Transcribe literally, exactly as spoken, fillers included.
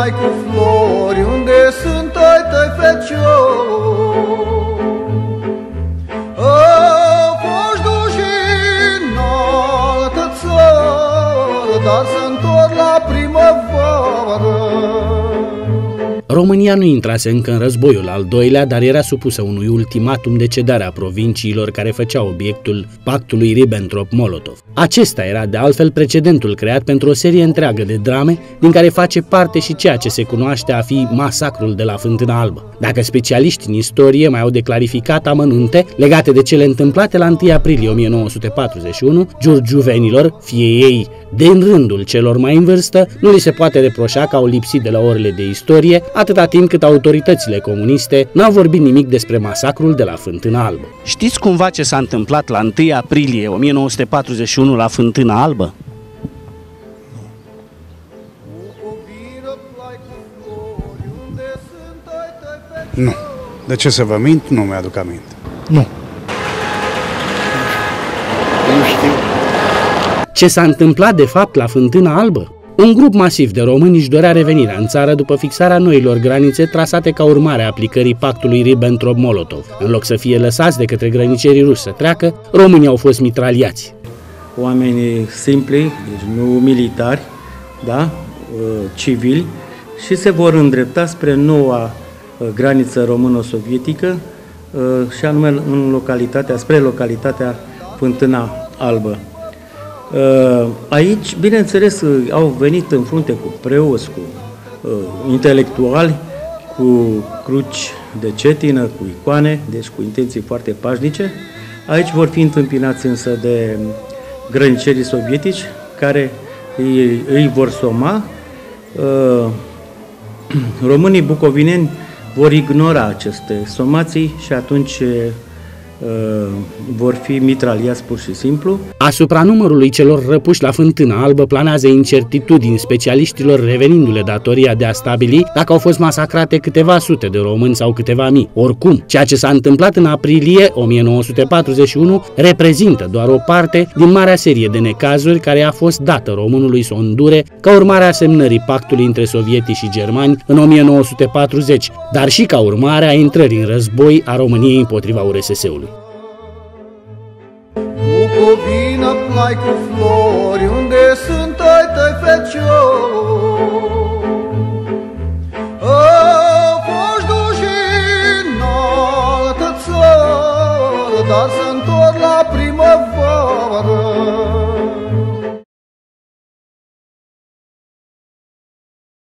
plai cu flori, unde sunt ai tăi feciori? Au fost duși în altă țară, dar se întorc la primăvară. România nu intrase încă în războiul al doilea, dar era supusă unui ultimatum de cedare a provinciilor care făceau obiectul pactului Ribbentrop-Molotov. Acesta era de altfel precedentul creat pentru o serie întreagă de drame, din care face parte și ceea ce se cunoaște a fi masacrul de la Fântâna Albă. Dacă specialiști în istorie mai au de clarificat amănunte legate de cele întâmplate la întâi aprilie o mie nouă sute patruzeci și unu, giurgiuvenilor, fie ei din rândul celor mai în vârstă, nu li se poate reproșa că au lipsit de la orele de istorie, atâta timp cât autoritățile comuniste n-au vorbit nimic despre masacrul de la Fântâna Albă. Știți cumva ce s-a întâmplat la întâi aprilie o mie nouă sute patruzeci și unu la Fântâna Albă? Nu. De ce să vă mint? Nu mi-aduc aminte. Nu. Nu știu. Ce s-a întâmplat de fapt la Fântâna Albă? Un grup masiv de români își dorea revenirea în țară după fixarea noilor granițe trasate ca urmare a aplicării pactului Ribbentrop-Molotov. În loc să fie lăsați de către grănicerii ruși să treacă, românii au fost mitraliați. Oamenii simpli, deci nu militari, da, civili, și se vor îndrepta spre noua graniță româno-sovietică, și anume în localitatea, spre localitatea Fântâna Albă. Aici, bineînțeles, au venit în frunte cu preoți, cu uh, intelectuali, cu cruci de cetină, cu icoane, deci cu intenții foarte pașnice. Aici vor fi întâmpinați însă de grănicerii sovietici, care îi, îi vor soma. Uh, românii bucovineni vor ignora aceste somații și atunci Uh, vor fi mitraliați pur și simplu. Asupra numărului celor răpuși la Fântâna Albă planează incertitudini specialiștilor, revenindu-le datoria de a stabili dacă au fost masacrate câteva sute de români sau câteva mii. Oricum, ceea ce s-a întâmplat în aprilie o mie nouă sute patruzeci și unu reprezintă doar o parte din marea serie de necazuri care a fost dată românului să o îndure ca urmare a semnării pactului între sovieti și germani în o mie nouă sute patruzeci, dar și ca urmare a intrării în război a României împotriva U R S S-ului. Bucovina, plai cu flori, unde sunt ai tăi feciori?